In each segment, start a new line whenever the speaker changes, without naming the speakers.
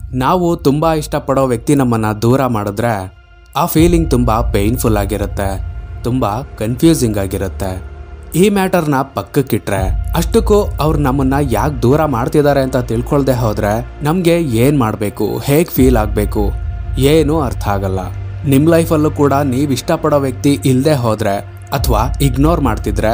ನಾವು ತುಂಬ ಇಷ್ಟಪಡೋ ವ್ಯಕ್ತಿ ನಮ್ಮನ್ನು ದೂರ ಮಾಡಿದ್ರೆ ಆ ಫೀಲಿಂಗ್ ತುಂಬ ಪೇಯ್ನ್ಫುಲ್ ಆಗಿರುತ್ತೆ, ತುಂಬ ಕನ್ಫ್ಯೂಸಿಂಗ್ ಆಗಿರುತ್ತೆ. ಈ ಮ್ಯಾಟರ್ನ ಪಕ್ಕಕ್ಕಿಟ್ರೆ ಅಷ್ಟಕ್ಕೂ ಅವ್ರು ನಮ್ಮನ್ನು ಯಾಕೆ ದೂರ ಮಾಡ್ತಿದ್ದಾರೆ ಅಂತ ತಿಳ್ಕೊಳ್ದೆ ಹೋದರೆ ನಮಗೆ ಏನು ಮಾಡಬೇಕು, ಹೇಗೆ ಫೀಲ್ ಆಗಬೇಕು ಏನೂ ಅರ್ಥ ಆಗಲ್ಲ. ನಿಮ್ಮ ಲೈಫಲ್ಲೂ ಕೂಡ ನೀವು ಇಷ್ಟಪಡೋ ವ್ಯಕ್ತಿ ಇಲ್ಲದೆ ಹೋದರೆ ಅಥವಾ ಇಗ್ನೋರ್ ಮಾಡ್ತಿದ್ರೆ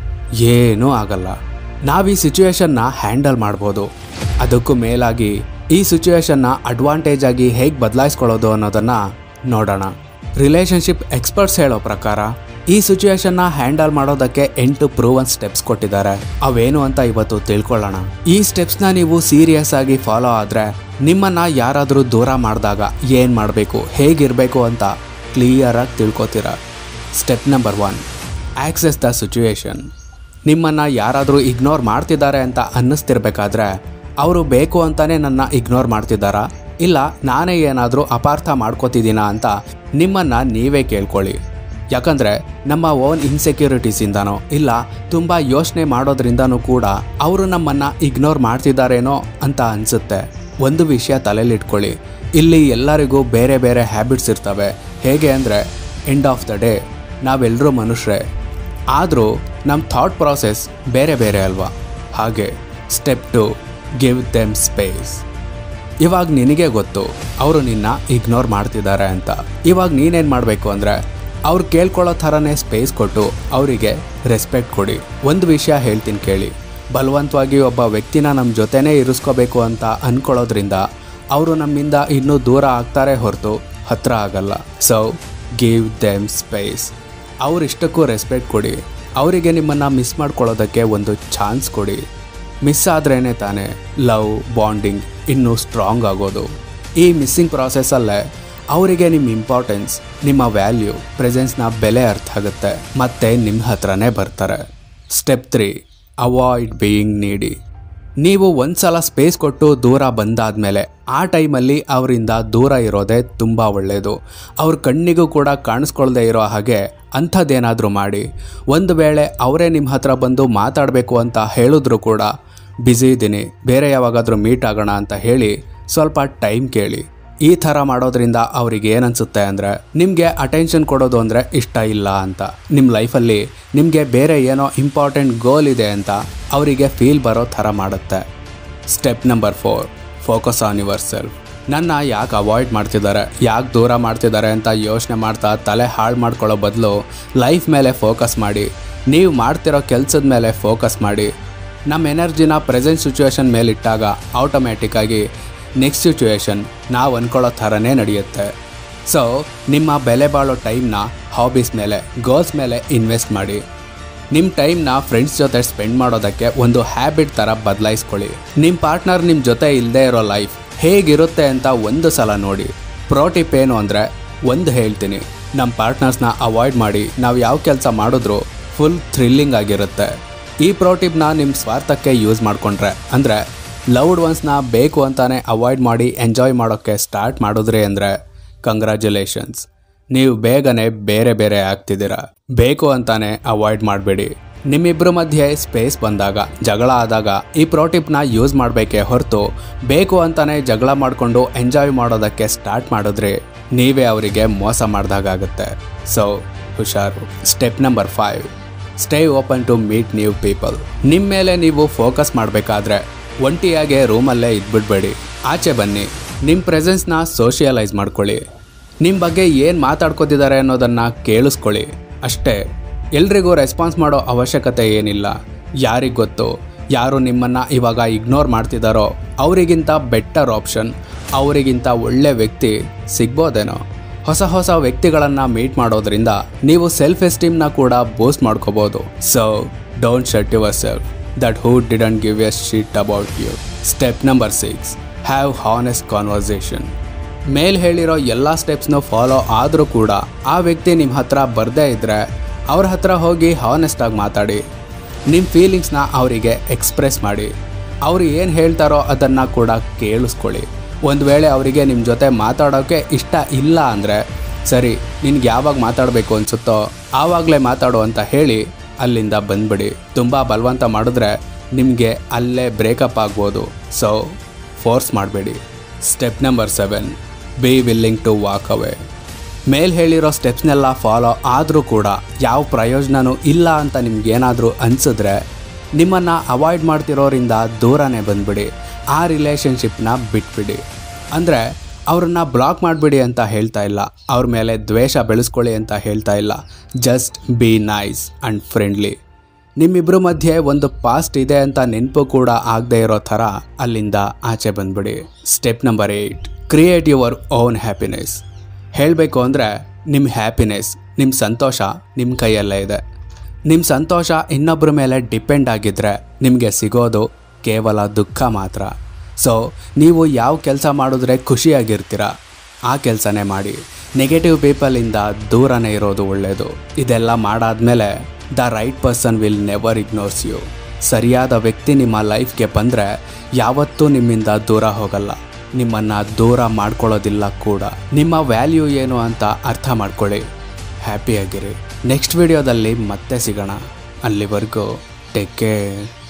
ಏನೂ ಆಗಲ್ಲ. ನಾವು ಈ ಸಿಚುವೇಶನ್ನ ಹ್ಯಾಂಡಲ್ ಮಾಡ್ಬೋದು. ಅದಕ್ಕೂ ಮೇಲಾಗಿ ಈ ಸಿಚುವೇಶನ್ನ ಅಡ್ವಾಂಟೇಜ್ ಆಗಿ ಹೇಗೆ ಬದಲಾಯಿಸ್ಕೊಳ್ಳೋದು ಅನ್ನೋದನ್ನು ನೋಡೋಣ. ರಿಲೇಷನ್ಶಿಪ್ ಎಕ್ಸ್ಪರ್ಟ್ಸ್ ಹೇಳೋ ಪ್ರಕಾರ ಈ ಸಿಚುವೇಶನ್ನ ಹ್ಯಾಂಡಲ್ ಮಾಡೋದಕ್ಕೆ 8 ಪ್ರೂವನ್ ಸ್ಟೆಪ್ಸ್ ಕೊಟ್ಟಿದ್ದಾರೆ. ಅವೇನು ಅಂತ ಇವತ್ತು ತಿಳ್ಕೊಳ್ಳೋಣ. ಈ ಸ್ಟೆಪ್ಸ್ನ ನೀವು ಸೀರಿಯಸ್ ಆಗಿ ಫಾಲೋ ಆದರೆ ನಿಮ್ಮನ್ನು ಯಾರಾದರೂ ದೂರ ಮಾಡಿದಾಗ ಏನು ಮಾಡಬೇಕು, ಹೇಗಿರಬೇಕು ಅಂತ ಕ್ಲಿಯರಾಗಿ ತಿಳ್ಕೊತೀರ. Step number 1, access the situation. ನಿಮ್ಮನ್ನು ಯಾರಾದರೂ ಇಗ್ನೋರ್ ಮಾಡ್ತಿದ್ದಾರೆ ಅಂತ ಅನ್ನಿಸ್ತಿರ್ಬೇಕಾದ್ರೆ ಅವರು ಬೇಕು ಅಂತಾನೆ ನನ್ನ ಇಗ್ನೋರ್ ಮಾಡ್ತಿದ್ದಾರಾ, ಇಲ್ಲ ನಾನೇ ಏನಾದರೂ ಅಪಾರ್ಥ ಮಾಡ್ಕೋತಿದ್ದೀನಾ ಅಂತ ನಿಮ್ಮನ್ನು ನೀವೇ ಕೇಳ್ಕೊಳ್ಳಿ. ಯಾಕಂದರೆ ನಮ್ಮ ಓನ್ ಇನ್ಸೆಕ್ಯೂರಿಟೀಸಿಂದನೋ ಇಲ್ಲ ತುಂಬ ಯೋಚನೆ ಮಾಡೋದ್ರಿಂದನೂ ಕೂಡ ಅವರು ನಮ್ಮನ್ನು ಇಗ್ನೋರ್ ಮಾಡ್ತಿದ್ದಾರೇನೋ ಅಂತ ಅನಿಸುತ್ತೆ. ಒಂದು ವಿಷಯ ತಲೆಯಲ್ಲಿಟ್ಕೊಳ್ಳಿ, ಇಲ್ಲಿ ಎಲ್ಲರಿಗೂ ಬೇರೆ ಬೇರೆ ಹ್ಯಾಬಿಟ್ಸ್ ಇರ್ತವೆ. ಹೇಗೆ ಅಂದರೆ ಎಂಡ್ ಆಫ್ ದ ಡೇ ನಾವೆಲ್ಲರೂ ಮನುಷ್ಯರೇ, ಆದರೂ ನಮ್ಮ ಥಾಟ್ ಪ್ರಾಸೆಸ್ ಬೇರೆ ಬೇರೆ ಅಲ್ವಾ. ಹಾಗೆ ಸ್ಟೆಪ್ 2, ಗಿವ್ ದೆಮ್ ಸ್ಪೇಸ್. ಇವಾಗ ನಿನಗೆ ಗೊತ್ತು ಅವರು ನಿನ್ನ ಇಗ್ನೋರ್ ಮಾಡ್ತಿದ್ದಾರೆ ಅಂತ. ಇವಾಗ ನೀನೇನು ಮಾಡಬೇಕು ಅಂದರೆ ಅವ್ರು ಕೇಳ್ಕೊಳ್ಳೋ ಥರನೇ ಸ್ಪೇಸ್ ಕೊಟ್ಟು ಅವರಿಗೆ ರೆಸ್ಪೆಕ್ಟ್ ಕೊಡಿ. ಒಂದು ವಿಷಯ ಹೇಳ್ತೀನಿ ಕೇಳಿ, ಬಲವಂತವಾಗಿ ಒಬ್ಬ ವ್ಯಕ್ತಿನ ನಮ್ಮ ಜೊತೆನೇ ಇರಿಸ್ಕೋಬೇಕು ಅಂತ ಅಂದ್ಕೊಳ್ಳೋದ್ರಿಂದ ಅವರು ನಮ್ಮಿಂದ ಇನ್ನೂ ದೂರ ಆಗ್ತಾರೆ ಹೊರತು ಹತ್ತಿರ ಆಗಲ್ಲ. So give them space. ಅವರಿಷ್ಟಕ್ಕೂ ರೆಸ್ಪೆಕ್ಟ್ ಕೊಡಿ. ಅವರಿಗೆ ನಿಮ್ಮನ್ನು ಮಿಸ್ ಮಾಡ್ಕೊಳ್ಳೋದಕ್ಕೆ ಒಂದು ಚಾನ್ಸ್ ಕೊಡಿ. ಮಿಸ್ ಆದ್ರೇ ತಾನೇ ಲವ್ ಬಾಂಡಿಂಗ್ ಇನ್ನೂ ಸ್ಟ್ರಾಂಗ್ ಆಗೋದು. ಈ ಮಿಸ್ಸಿಂಗ್ ಪ್ರಾಸೆಸ್ಸಲ್ಲೇ ಅವರಿಗೆ ನಿಮ್ಮ ಇಂಪಾರ್ಟೆನ್ಸ್, ನಿಮ್ಮ ವ್ಯಾಲ್ಯೂ, ಪ್ರೆಸೆನ್ಸ್ನ ಬೆಲೆ ಅರ್ಥ ಆಗುತ್ತೆ, ಮತ್ತೆ ನಿಮ್ಮ ಹತ್ರನೇ ಬರ್ತಾರೆ. ಸ್ಟೆಪ್ 3, ಅವಾಯ್ಡ್ ಬೀಯಿಂಗ್ ನೀಡಿ. ನೀವು ಒಂದು ಸಲ ಸ್ಪೇಸ್ ಕೊಟ್ಟು ದೂರ ಬಂದಾದಮೇಲೆ ಆ ಟೈಮಲ್ಲಿ ಅವರಿಂದ ದೂರ ಇರೋದೇ ತುಂಬ ಒಳ್ಳೆಯದು. ಅವ್ರ ಕಣ್ಣಿಗೂ ಕೂಡ ಕಾಣಿಸ್ಕೊಳ್ದೇ ಇರೋ ಹಾಗೆ ಅಂಥದ್ದೇನಾದರೂ ಮಾಡಿ. ಒಂದು ವೇಳೆ ಅವರೇ ನಿಮ್ಮ ಹತ್ರ ಬಂದು ಮಾತಾಡಬೇಕು ಅಂತ ಹೇಳಿದ್ರು ಕೂಡ ಬ್ಯುಸಿ ಇದ್ದೀನಿ, ಬೇರೆ ಯಾವಾಗಾದರೂ ಮೀಟ್ ಆಗೋಣ ಅಂತ ಹೇಳಿ ಸ್ವಲ್ಪ ಟೈಮ್ ಕೇಳಿ. ಈ ಥರ ಮಾಡೋದ್ರಿಂದ ಅವ್ರಿಗೆ ಏನನ್ಸುತ್ತೆ ಅಂದರೆ ನಿಮಗೆ ಅಟೆನ್ಷನ್ ಕೊಡೋದು ಅಂದರೆ ಇಷ್ಟ ಇಲ್ಲ ಅಂತ, ನಿಮ್ಮ ಲೈಫಲ್ಲಿ ನಿಮಗೆ ಬೇರೆ ಏನೋ ಇಂಪಾರ್ಟೆಂಟ್ ಗೋಲ್ ಇದೆ ಅಂತ ಅವರಿಗೆ ಫೀಲ್ ಬರೋ ಥರ ಮಾಡುತ್ತೆ. Step number 4, focus on yourself. ನನ್ನ ಯಾಕೆ ಅವಾಯ್ಡ್ ಮಾಡ್ತಿದ್ದಾರೆ, ಯಾಕೆ ದೂರ ಮಾಡ್ತಿದ್ದಾರೆ ಅಂತ ಯೋಚನೆ ಮಾಡ್ತಾ ತಲೆ ಹಾಳು ಮಾಡ್ಕೊಳ್ಳೋ ಬದಲು ಲೈಫ್ ಮೇಲೆ ಫೋಕಸ್ ಮಾಡಿ. ನೀವು ಮಾಡ್ತಿರೋ ಕೆಲಸದ ಮೇಲೆ ಫೋಕಸ್ ಮಾಡಿ. ನಮ್ಮ ಎನರ್ಜಿನ ಪ್ರೆಸೆಂಟ್ ಸಿಚುವೇಶನ್ ಮೇಲಿಟ್ಟಾಗ ಆಟೋಮ್ಯಾಟಿಕ್ಕಾಗಿ ನೆಕ್ಸ್ಟ್ ಸಿಚುವೇಶನ್ ನಾವು ಅಂದ್ಕೊಳ್ಳೋ ಥರನೇ ನಡೆಯುತ್ತೆ. ಸೊ ನಿಮ್ಮ ಬೆಲೆ ಬಾಳೋ ಟೈಮ್ನ ಹಾಬೀಸ್ ಮೇಲೆ, ಗೋಲ್ಸ್ ಮೇಲೆ ಇನ್ವೆಸ್ಟ್ ಮಾಡಿ. ನಿಮ್ಮ ಟೈಮ್ನ ಫ್ರೆಂಡ್ಸ್ ಜೊತೆ ಸ್ಪೆಂಡ್ ಮಾಡೋದಕ್ಕೆ ಒಂದು ಹ್ಯಾಬಿಟ್ ಥರ ಬದಲಾಯಿಸ್ಕೊಳ್ಳಿ. ನಿಮ್ಮ ಪಾರ್ಟ್ನರ್ ನಿಮ್ಮ ಜೊತೆ ಇಲ್ಲದೆ ಇರೋ ಲೈಫ್ ಹೇಗಿರುತ್ತೆ ಅಂತ ಒಂದು ಸಲ ನೋಡಿ. ಪ್ರೋ ಟಿಪ್ ಏನು ಅಂದರೆ ಒಂದು ಹೇಳ್ತೀನಿ, ನಮ್ಮ ಪಾರ್ಟ್ನರ್ಸ್ನ ಅವಾಯ್ಡ್ ಮಾಡಿ ನಾವು ಯಾವ ಕೆಲಸ ಮಾಡಿದ್ರೂ ಫುಲ್ ಥ್ರಿಲ್ಲಿಂಗ್ ಆಗಿರುತ್ತೆ. ಈ ಪ್ರೋ ಟಿಪ್ನ ನಿಮ್ಮ ಸ್ವಾರ್ಥಕ್ಕೆ ಯೂಸ್ ಮಾಡಿಕೊಂಡ್ರೆ, ಅಂದರೆ ಲವ್ಡ್ ಒನ್ಸ್ನ ಬೇಕು ಅಂತಾನೆ ಅವಾಯ್ಡ್ ಮಾಡಿ ಎಂಜಾಯ್ ಮಾಡೋಕ್ಕೆ ಸ್ಟಾರ್ಟ್ ಮಾಡಿದ್ರಿ ಅಂದರೆ ಕಂಗ್ರ್ಯಾಚುಲೇಷನ್ಸ್, ನೀವು ಬೇಗನೆ ಬೇರೆ ಬೇರೆ ಆಗ್ತಿದ್ದೀರಾ. ಬೇಕು ಅಂತಾನೆ ಅವಾಯ್ಡ್ ಮಾಡಬೇಡಿ. ನಿಮ್ಮಿಬ್ಬರ ಮಧ್ಯೆ ಸ್ಪೇಸ್ ಬಂದಾಗ, ಜಗಳ ಆದಾಗ ಈ ಪ್ರೋ ಟಿಪ್ನ ಯೂಸ್ ಮಾಡಬೇಕೇ ಹೊರತು ಬೇಕು ಅಂತಾನೆ ಜಗಳ ಮಾಡಿಕೊಂಡು ಎಂಜಾಯ್ ಮಾಡೋದಕ್ಕೆ ಸ್ಟಾರ್ಟ್ ಮಾಡಿದ್ರಿ ನೀವೇ ಅವರಿಗೆ ಮೋಸ ಮಾಡಿದಾಗುತ್ತೆ. ಸೊ ಹುಷಾರು. Step number 5, stay open to meet new people. ನಿಮ್ಮ ಮೇಲೆ ನೀವು ಫೋಕಸ್ ಮಾಡಬೇಕಾದ್ರೆ ಒಂಟಿಯಾಗೆ ರೂಮಲ್ಲೇ ಇದ್ಬಿಡ್ಬೇಡಿ, ಆಚೆ ಬನ್ನಿ. ನಿಮ್ಮ ಪ್ರೆಸೆನ್ಸ್ನ ಸೋಷಿಯಲೈಸ್ ಮಾಡ್ಕೊಳ್ಳಿ. ನಿಮ್ಮ ಬಗ್ಗೆ ಏನು ಮಾತಾಡ್ಕೋತಿದ್ದಾರೆ ಅನ್ನೋದನ್ನು ಕೇಳಿಸ್ಕೊಳ್ಳಿ ಅಷ್ಟೇ. ಎಲ್ರಿಗೂ ರೆಸ್ಪಾನ್ಸ್ ಮಾಡೋ ಅವಶ್ಯಕತೆ ಏನಿಲ್ಲ. ಯಾರಿಗೆ ಗೊತ್ತು, ಯಾರು ನಿಮ್ಮನ್ನು ಇವಾಗ ಇಗ್ನೋರ್ ಮಾಡ್ತಿದ್ದಾರೋ ಅವರಿಗಿಂತ ಬೆಟರ್ ಆಪ್ಷನ್, ಅವರಿಗಿಂತ ಒಳ್ಳೆ ವ್ಯಕ್ತಿ ಸಿಗ್ಬೋದೇನೋ. ಹೊಸ ಹೊಸ ವ್ಯಕ್ತಿಗಳನ್ನು ಮೀಟ್ ಮಾಡೋದ್ರಿಂದ ನೀವು ಸೆಲ್ಫ್ ಎಸ್ಟೀಮ್ನ ಕೂಡ ಬೂಸ್ಟ್ ಮಾಡ್ಕೋಬೋದು. So don't shut yourself that who didn't give a shit about you. Step number 6, have honest conversation. ಮೇಲ್ ಹೇಳಿರೋ ಎಲ್ಲ ಸ್ಟೆಪ್ಸ್ನು ಫಾಲೋ ಆದರೂ ಕೂಡ ಆ ವ್ಯಕ್ತಿ ನಿಮ್ಮ ಹತ್ರ ಬರದೇ ಇದ್ದರೆ ಅವ್ರ ಹತ್ರ ಹೋಗಿ ಹಾನೆಸ್ಟಾಗಿ ಮಾತಾಡಿ. ನಿಮ್ಮ ಫೀಲಿಂಗ್ಸ್ನ ಅವರಿಗೆ ಎಕ್ಸ್ಪ್ರೆಸ್ ಮಾಡಿ. ಅವರು ಏನು ಹೇಳ್ತಾರೋ ಅದನ್ನು ಕೂಡ ಕೇಳಿಸ್ಕೊಳ್ಳಿ. ಒಂದು ವೇಳೆ ಅವರಿಗೆ ನಿಮ್ಮ ಜೊತೆ ಮಾತಾಡೋಕ್ಕೆ ಇಷ್ಟ ಇಲ್ಲ ಅಂದರೆ ಸರಿ, ನಿನ್ಗೆ ಯಾವಾಗ ಮಾತಾಡಬೇಕು ಅನಿಸುತ್ತೋ ಆವಾಗಲೇ ಮಾತಾಡು ಅಂತ ಹೇಳಿ ಅಲ್ಲಿಂದ ಬಂದ್ಬಿಡಿ. ತುಂಬ ಬಲವಂತ ಮಾಡಿದ್ರೆ ನಿಮಗೆ ಅಲ್ಲೇ ಬ್ರೇಕಪ್ ಆಗ್ಬೋದು. ಸೊ ಫೋರ್ಸ್ ಮಾಡಬೇಡಿ. Step number 7, be willing to walk away. ಮೇಲ್ ಹೇಳಿರೋ ಸ್ಟೆಪ್ಸ್ನೆಲ್ಲ ಫಾಲೋ ಆದರೂ ಕೂಡ ಯಾವ ಪ್ರಯೋಜನವೂ ಇಲ್ಲ ಅಂತ ನಿಮ್ಗೇನಾದರೂ ಅನಿಸಿದ್ರೆ ನಿಮ್ಮನ್ನು ಅವಾಯ್ಡ್ ಮಾಡ್ತಿರೋರಿಂದ ದೂರನೇ ಬಂದುಬಿಡಿ. ಆ ರಿಲೇಷನ್ಶಿಪ್ನ ಬಿಟ್ಬಿಡಿ. ಅಂದರೆ ಅವ್ರನ್ನ ಬ್ಲಾಕ್ ಮಾಡಿಬಿಡಿ ಅಂತ ಹೇಳ್ತಾ ಇಲ್ಲ, ಅವ್ರ ಮೇಲೆ ದ್ವೇಷ ಬೆಳೆಸ್ಕೊಳ್ಳಿ ಅಂತ ಹೇಳ್ತಾ ಇಲ್ಲ. Just be nice and friendly. ನಿಮ್ಮಿಬ್ಬರ ಮಧ್ಯೆ ಒಂದು ಪಾಸ್ಟ್ ಇದೆ ಅಂತ ನೆನಪು ಕೂಡ ಆಗದೆ ಇರೋ ಥರ ಅಲ್ಲಿಂದ ಆಚೆ ಬಂದ್ಬಿಡಿ. Step number 8, create your own happiness. ಹೇಳಬೇಕು ಅಂದರೆ ನಿಮ್ಮ ಹ್ಯಾಪಿನೆಸ್, ನಿಮ್ಮ ಸಂತೋಷ ನಿಮ್ಮ ಕೈಯಲ್ಲೇ ಇದೆ. ನಿಮ್ಮ ಸಂತೋಷ ಇನ್ನೊಬ್ಬರ ಮೇಲೆ ಡಿಪೆಂಡ್ ಆಗಿದ್ದರೆ ನಿಮಗೆ ಸಿಗೋದು ಕೇವಲ ದುಃಖ ಮಾತ್ರ. ಸೊ ನೀವು ಯಾವ ಕೆಲಸ ಮಾಡಿದ್ರೆ ಖುಷಿಯಾಗಿರ್ತೀರ ಆ ಕೆಲಸನೇ ಮಾಡಿ. ನೆಗೆಟಿವ್ ಪೀಪಲಿಂದ ದೂರನೇ ಇರೋದು ಒಳ್ಳೆಯದು. ಇದೆಲ್ಲ ಮಾಡಾದ್ಮೇಲೆ the right person will never ignores you. ಸರಿಯಾದ ವ್ಯಕ್ತಿ ನಿಮ್ಮ ಲೈಫ್ಗೆ ಬಂದರೆ ಯಾವತ್ತೂ ನಿಮ್ಮಿಂದ ದೂರ ಹೋಗಲ್ಲ, ನಿಮ್ಮನ್ನು ದೂರ ಮಾಡ್ಕೊಳ್ಳೋದಿಲ್ಲ ಕೂಡ. ನಿಮ್ಮ ವ್ಯಾಲ್ಯೂ ಏನು ಅಂತ ಅರ್ಥ ಮಾಡ್ಕೊಳ್ಳಿ. ಹ್ಯಾಪಿಯಾಗಿರಿ. ನೆಕ್ಸ್ಟ್ ವಿಡಿಯೋದಲ್ಲಿ ಮತ್ತೆ ಸಿಗೋಣ. ಅಲ್ಲಿವರೆಗೂ ಟೇಕ್ ಕೇರ್.